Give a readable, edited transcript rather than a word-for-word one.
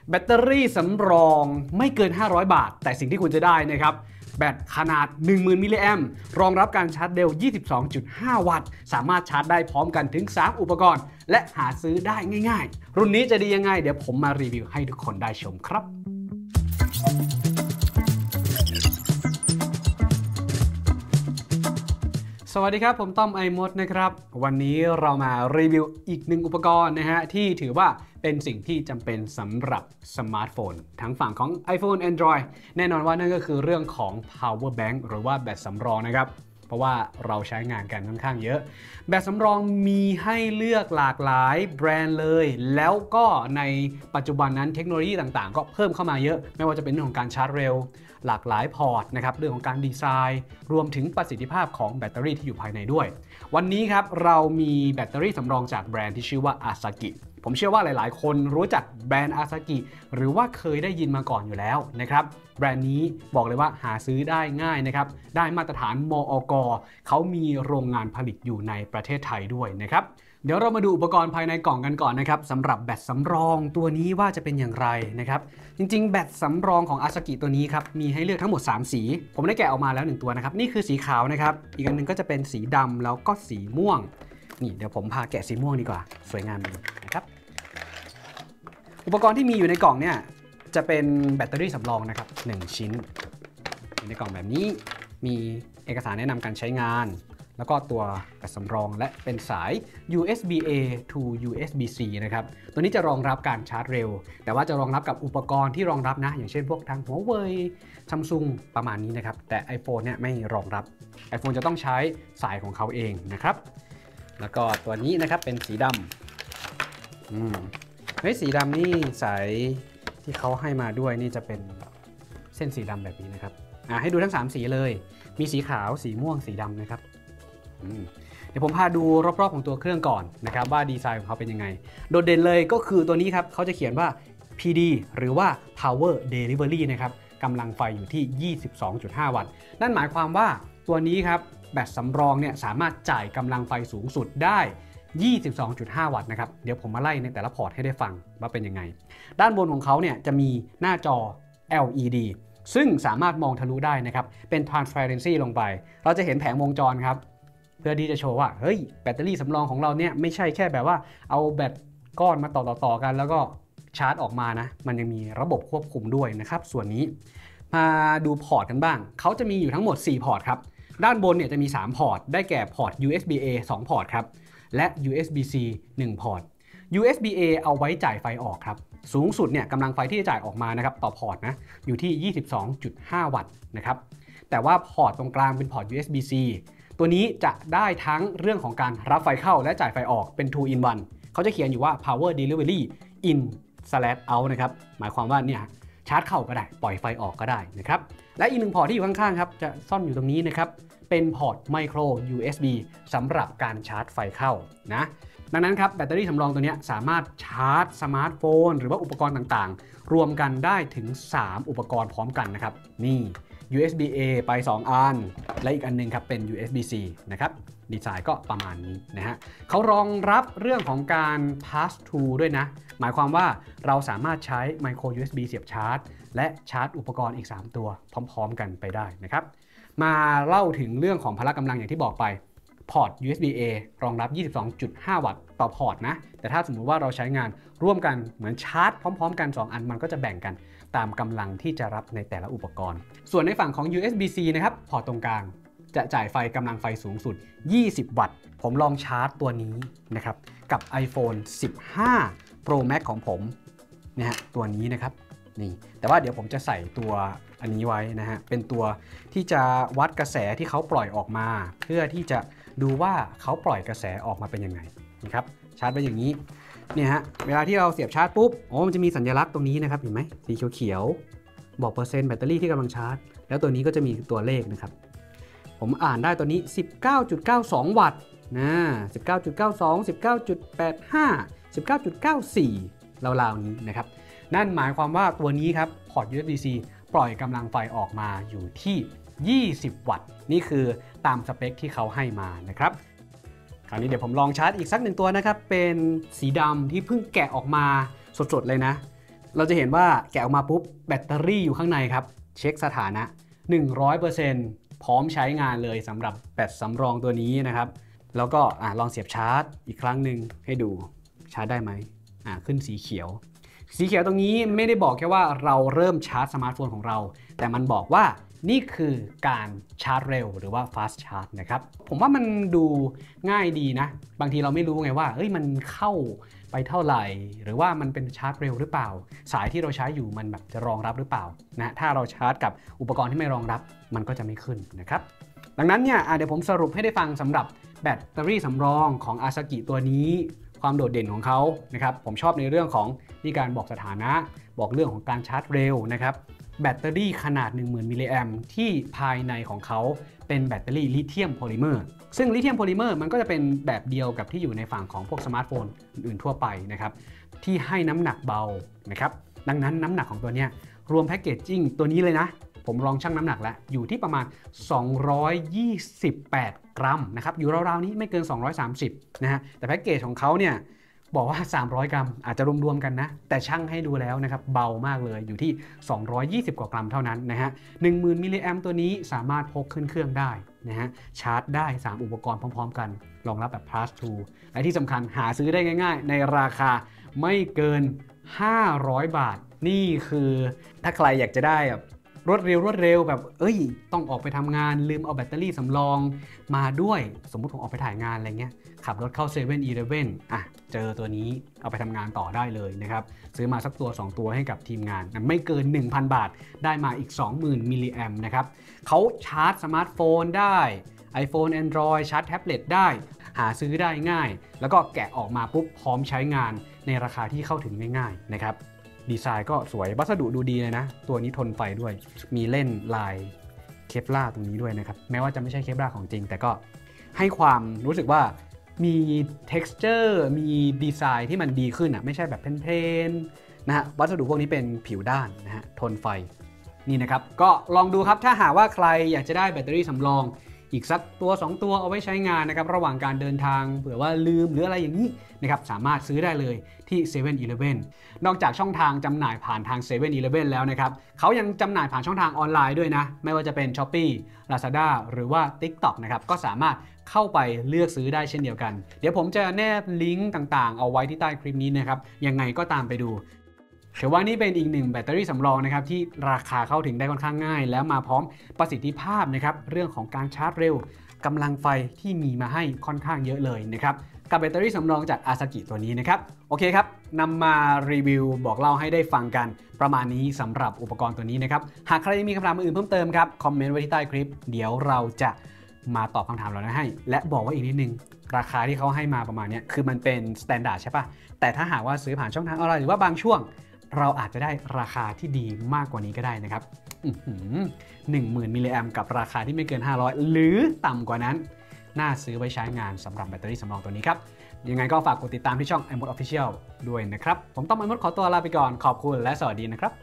แบตเตอรี่สำรองไม่เกิน500 บาทแต่สิ่งที่คุณจะได้นะครับแบตขนาด 10,000 มิลลิแอมป์รองรับการชาร์จเร็ว 22.5 วัตต์สามารถชาร์จได้พร้อมกันถึง 3 อุปกรณ์และหาซื้อได้ง่ายๆรุ่นนี้จะดียังไงเดี๋ยวผมมารีวิวให้ทุกคนได้ชมครับสวัสดีครับผมต้อมไอมดนะครับวันนี้เรามารีวิวอีกหนึ่งอุปกรณ์นะฮะที่ถือว่าเป็นสิ่งที่จำเป็นสำหรับสมาร์ทโฟนทั้งฝั่งของ iPhone Android แน่นอนว่านั่นก็คือเรื่องของ power bank หรือว่าแบตสำรองนะครับเพราะว่าเราใช้งานกันค่อนข้างเยอะแบตสำรองมีให้เลือกหลากหลายแบรนด์เลยแล้วก็ในปัจจุบันนั้นเทคโนโลยีต่างๆก็เพิ่มเข้ามาเยอะไม่ว่าจะเป็นเรื่องของการชาร์จเร็วหลากหลายพอร์ตนะครับเรื่องของการดีไซน์รวมถึงประสิทธิภาพของแบตเตอรี่ที่อยู่ภายในด้วยวันนี้ครับเรามีแบตเตอรี่สำรองจากแบรนด์ที่ชื่อว่า Asahi ผมเชื่อว่าหลายๆคนรู้จักแบรนด์ Asahi หรือว่าเคยได้ยินมาก่อนอยู่แล้วนะครับแบรนด์นี้บอกเลยว่าหาซื้อได้ง่ายนะครับได้มาตรฐานมอก.เขามีโรงงานผลิตอยู่ในประเทศไทยด้วยนะครับเดี๋ยวเรามาดูอุปกรณ์ภายในกล่องกันก่อนนะครับสำหรับแบตสำรองตัวนี้ว่าจะเป็นอย่างไรนะครับจริงๆแบตสำรองของ Asahi ตัวนี้ครับมีให้เลือกทั้งหมด3สีผมได้แกะออกมาแล้ว1ตัวนะครับนี่คือสีขาวนะครับอีกอันนึงก็จะเป็นสีดำแล้วก็สีม่วงนี่เดี๋ยวผมพาแกะสีม่วงดีกว่าสวยงามดีนะครับอุปกรณ์ที่มีอยู่ในกล่องเนี่ยจะเป็นแบตเตอรี่สำรองนะครับ1ชิ้นอยู่ในกล่องแบบนี้มีเอกสารแนะนำการใช้งานแล้วก็ตัวแบตสำรองและเป็นสาย USB-A to USB-C นะครับตัวนี้จะรองรับการชาร์จเร็วแต่ว่าจะรองรับกับอุปกรณ์ที่รองรับนะอย่างเช่นพวกทาง Huawei Samsung ประมาณนี้นะครับแต่ iPhone เนี่ยไม่รองรับ iPhone จะต้องใช้สายของเขาเองนะครับแล้วก็ตัวนี้นะครับเป็นสีดำสีดำนี่สายที่เขาให้มาด้วยนี่จะเป็นเส้นสีดำแบบนี้นะครับให้ดูทั้ง3สีเลยมีสีขาวสีม่วงสีดำนะครับเดี๋ยวผมพาดูรอบๆของตัวเครื่องก่อนนะครับว่าดีไซน์ของเขาเป็นยังไงโดดเด่นเลยก็คือตัวนี้ครับเขาจะเขียนว่า PD หรือว่า Power Delivery นะครับกำลังไฟอยู่ที่ 22.5 วัตต์นั่นหมายความว่าตัวนี้ครับแบตสำรองเนี่ยสามารถจ่ายกำลังไฟสูงสุดได้ 22.5 วัตต์นะครับเดี๋ยวผมมาไล่ในแต่ละพอร์ตให้ได้ฟังว่าเป็นยังไงด้านบนของเขาเนี่ยจะมีหน้าจอ LED ซึ่งสามารถมองทะลุได้นะครับเป็น transparency ลงไปเราจะเห็นแผงวงจรครับเพื่อที่จะโชว์ว่าเฮ้ยแบตเตอรี่สำรองของเราเนี่ยไม่ใช่แค่แบบว่าเอาแบตก้อนมาต่อกันแล้วก็ชาร์จออกมานะมันยังมีระบบควบคุมด้วยนะครับส่วนนี้มาดูพอร์ตกันบ้างเขาจะมีอยู่ทั้งหมด4พอร์ตครับด้านบนเนี่ยจะมี3พอร์ตได้แก่พอร์ต USB-A 2 พอร์ตครับและ USB-C 1 พอร์ต USB-A เอาไว้จ่ายไฟออกครับสูงสุดเนี่ยกำลังไฟที่จะจ่ายออกมานะครับต่อพอร์ตนะอยู่ที่ 22.5 วัตต์นะครับแต่ว่าพอร์ตตรงกลางเป็นพอร์ต USB-C ตัวนี้จะได้ทั้งเรื่องของการรับไฟเข้าและจ่ายไฟออกเป็น 2 in 1เขาจะเขียนอยู่ว่า power delivery in/out นะครับหมายความว่าเนี่ยชาร์จเข้าก็ได้ปล่อยไฟออกก็ได้นะครับและอีก1พอร์ตที่อยู่ข้างๆครับจะซ่อนอยู่ตรงนี้นะครับเป็นพอร์ต micro USB สำหรับการชาร์จไฟเข้านะดังนั้นครับแบตเตอรี่สำรองตัวนี้สามารถชาร์จสมาร์ทโฟนหรือว่าอุปกรณ์ต่างๆรวมกันได้ถึง3อุปกรณ์พร้อมกันนะครับนี่ USB-A ไป2อันและอีกอันนึงครับเป็น USB-C นะครับดีไซน์ก็ประมาณนี้นะฮะเขารองรับเรื่องของการ pass through ด้วยนะหมายความว่าเราสามารถใช้ micro USB เสียบชาร์จและชาร์จอุปกรณ์อีก3ตัวพร้อมๆกันไปได้นะครับมาเล่าถึงเรื่องของพละกำลังอย่างที่บอกไปพอร์ต USB-A รองรับ 22.5 วัตต์ต่อพอร์ตนะแต่ถ้าสมมุติว่าเราใช้งานร่วมกันเหมือนชาร์จพร้อมๆกัน2อันมันก็จะแบ่งกันตามกำลังที่จะรับในแต่ละอุปกรณ์ส่วนในฝั่งของ USB-C นะครับพอร์ตตรงกลางจะจ่ายไฟกำลังไฟสูงสุด20 วัตต์ผมลองชาร์จตัวนี้นะครับกับ iPhone 15 Pro Max ของผมนะฮะตัวนี้นะครับนี่แต่ว่าเดี๋ยวผมจะใส่ตัวอันนี้ไว้นะฮะเป็นตัวที่จะวัดกระแสที่เขาปล่อยออกมาเพื่อที่จะดูว่าเขาปล่อยกระแสออกมาเป็นยังไงนะครับชาร์จไปอย่างนี้เนี่ยฮะเวลาที่เราเสียบชาร์จปุ๊บมันจะมีสัญลักษณ์ตรงนี้นะครับเห็นไหมสีเขียวๆบอกเปอร์เซ็นต์แบตเตอรี่ที่กำลังชาร์จแล้วตัวนี้ก็จะมีตัวเลขนะครับผมอ่านได้ตัวนี้ 19.92 วัตต์นะ 19.92 19.85 19.94 ราวๆนี้นะครับนั่นหมายความว่าตัวนี้ครับพอร์ต USB-C ปล่อยกำลังไฟออกมาอยู่ที่20 วัตต์นี่คือตามสเปคที่เขาให้มานะครับคราวนี้เดี๋ยวผมลองชาร์จอีกสัก1ตัวนะครับเป็นสีดำที่เพิ่งแกะออกมาสดๆเลยนะเราจะเห็นว่าแกะออกมาปุ๊บแบตเตอรี่อยู่ข้างในครับเช็คสถานะ 100% พร้อมใช้งานเลยสำหรับแบตสำรองตัวนี้นะครับแล้วก็ลองเสียบชาร์จอีกครั้งหนึ่งให้ดูชาร์จได้ไหมขึ้นสีเขียวตรงนี้ไม่ได้บอกแค่ว่าเราเริ่มชาร์จสมาร์ทโฟนของเราแต่มันบอกว่านี่คือการชาร์จเร็วหรือว่า fast charge นะครับผมว่ามันดูง่ายดีนะบางทีเราไม่รู้ไงว่ามันเข้าไปเท่าไหร่หรือว่ามันเป็นชาร์จเร็วหรือเปล่าสายที่เราใช้อยู่มันแบบจะรองรับหรือเปล่านะถ้าเราชาร์จกับอุปกรณ์ที่ไม่รองรับมันก็จะไม่ขึ้นนะครับดังนั้นเนี่ยเดี๋ยวผมสรุปให้ได้ฟังสำหรับแบตเตอรี่สำรองของอาซากิตัวนี้ความโดดเด่นของเขานะครับผมชอบในเรื่องของที่การบอกสถานะบอกเรื่องของการชาร์จเร็วนะครับแบตเตอรี่ขนาด 10,000 มิลลิแอมป์ที่ภายในของเขาเป็นแบตเตอรี่ลิเธียมโพลิเมอร์ซึ่งลิเธียมโพลิเมอร์มันก็จะเป็นแบบเดียวกับที่อยู่ในฝั่งของพวกสมาร์ทโฟนอื่นๆทั่วไปนะครับที่ให้น้ำหนักเบานะครับดังนั้นน้ำหนักของตัวนี้รวมแพคเกจจิ้งตัวนี้เลยนะผมลองชั่งน้ำหนักแล้วอยู่ที่ประมาณ228 กรัมนะครับอยู่ราวๆนี้ไม่เกิน230นะฮะแต่แพ็กเกจของเขาเนี่ยบอกว่า300 กรัมอาจจะรวมๆกันนะแต่ชั่งให้ดูแล้วนะครับเบามากเลยอยู่ที่220 กว่ากรัมเท่านั้นนะฮะ 10,000 มิลลิแอมป์ตัวนี้สามารถพกขึ้นเครื่องได้นะฮะชาร์จได้3อุปกรณ์พร้อมๆกันรองรับแบบ Plus 2และที่สำคัญหาซื้อได้ง่ายๆในราคาไม่เกิน500 บาทนี่คือถ้าใครอยากจะได้แบบรวดเร็วแบบต้องออกไปทำงานลืมเอาแบตเตอรี่สำรองมาด้วยสมมุติผมออกไปถ่ายงานอะไรเงี้ยขับรถเข้า7-Elevenเจอตัวนี้เอาไปทำงานต่อได้เลยนะครับซื้อมาสักตัว2ตัวให้กับทีมงานไม่เกิน 1,000 บาทได้มาอีก 20,000 มิลลิแอมป์นะครับเขาชาร์จสมาร์ทโฟนได้ iPhone Android ชาร์จแท็บเล็ตได้หาซื้อได้ง่ายแล้วก็แกะออกมาปุ๊บพร้อมใช้งานในราคาที่เข้าถึงง่ายๆนะครับดีไซน์ก็สวยวัสดุดูดีเลยนะตัวนี้ทนไฟด้วยมีเล่นลายเคปลาร์ตรงนี้ด้วยนะครับแม้ว่าจะไม่ใช่เคปลาร์ของจริงแต่ก็ให้ความรู้สึกว่ามี texture มีดีไซน์ที่มันดีขึ้นไม่ใช่แบบเพลนๆนะฮะวัสดุพวกนี้เป็นผิวด้านนะฮะทนไฟนี่นะครับก็ลองดูครับถ้าหากว่าใครอยากจะได้แบตเตอรี่สำรองอีกสักตัว2ตัวเอาไว้ใช้งานนะครับระหว่างการเดินทางเผื่อว่าลืมหรืออะไรอย่างนี้นะครับสามารถซื้อได้เลยที่ 7-Eleven นอกจากช่องทางจำหน่ายผ่านทาง 7-Eleven แล้วนะครับเขายังจำหน่ายผ่านช่องทางออนไลน์ด้วยนะไม่ว่าจะเป็น Shopee Lazada หรือว่า TikTok นะครับก็สามารถเข้าไปเลือกซื้อได้เช่นเดียวกันเดี๋ยวผมจะแนบลิงก์ต่างๆเอาไว้ที่ใต้คลิปนี้นะครับยังไงก็ตามไปดูถือว่านี่เป็นอีกหนึ่งแบตเตอรี่สำรองนะครับที่ราคาเข้าถึงได้ค่อนข้างง่ายแล้วมาพร้อมประสิทธิภาพนะครับเรื่องของการชาร์จเร็วกำลังไฟที่มีมาให้ค่อนข้างเยอะเลยนะครับกับแบตเตอรี่สำรองจากอาซากิตัวนี้นะครับโอเคครับนำมารีวิวบอกเล่าให้ได้ฟังกันประมาณนี้สำหรับอุปกรณ์ตัวนี้นะครับหากใครมีคำถามอื่นเพิ่มเติมครับคอมเมนต์ไว้ที่ใต้คลิปเดี๋ยวเราจะมาตอบคำถามเราให้และบอกว่าอีกนิดนึงราคาที่เขาให้มาประมาณนี้คือมันเป็นสแตนดาร์ดใช่ปะแต่ถ้าหากว่าซื้อผ่านช่องทางออนไลน์หรือว่าบางช่วงเราอาจจะได้ราคาที่ดีมากกว่านี้ก็ได้นะครับ10,000 มิลลิแอมป์กับราคาที่ไม่เกิน500หรือต่ำกว่านั้นน่าซื้อไว้ใช้งานสำหรับแบตเตอรี่สำรองตัวนี้ครับยังไงก็ฝากกดติดตามที่ช่อง iMode Official ด้วยนะครับผมต้องiModeขอตัวลาไปก่อนขอบคุณและสวัสดีนะครับ